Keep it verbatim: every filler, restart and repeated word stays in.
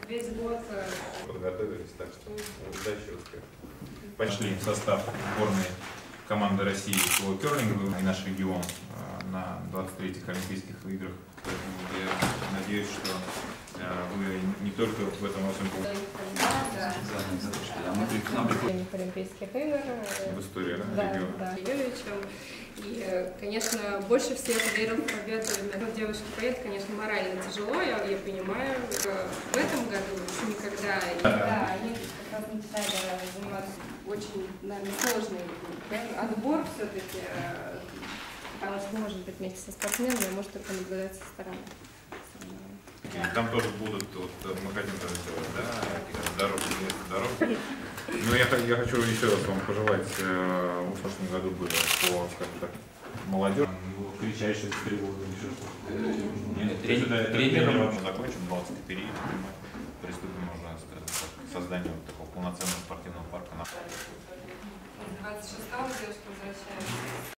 весь год подготовились, так что удачи, успехов. Пошли в состав сборной команды России по керлингу и наш регион на двадцать третьих Олимпийских играх. Я надеюсь, что вы не только в этом во всем Олимпийских игр в истории, да, да, региона. Да, Юрьевичем. И, конечно, больше всех верил в победу. Ну, девушке поет, конечно, морально тяжело, я, я понимаю. В этом году никогда. И, да, они как раз начинали заниматься очень, наверное, сложный отбор все-таки. Потому что может быть вместе со спортсменами, а может только наблюдать со стороны. Там тоже будут, вот, мы хотим тоже сделать, да, дорогу, дорогу. Ну, я, я хочу еще раз вам пожелать, э, в прошлом году были по, скажем так, молодежь. Кричащие с тревогой, еще что-то. Тренером мы закончим, двадцать период, мы приступим уже, скажем так, к созданию вот такого полноценного спортивного парка. двадцать шестого девушка возвращается.